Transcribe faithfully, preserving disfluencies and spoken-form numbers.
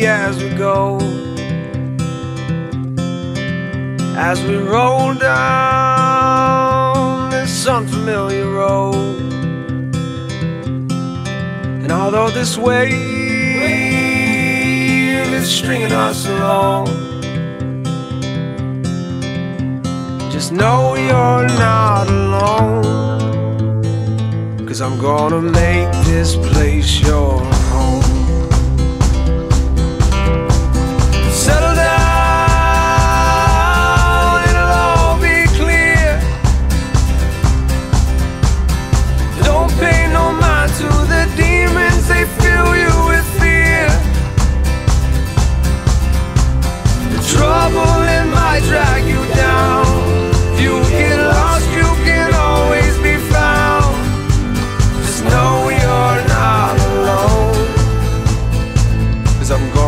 as we go, as we roll down this unfamiliar road. And although this wave is stringing us along, just know you're not alone, 'cause I'm gonna make this place your home. Settle down, it'll all be clear. Don't pay no mind to the demons, they fill you with fear. The trouble, it might drag you down. If you get lost, you can always be found. Just know you're not alone, 'cause I'm going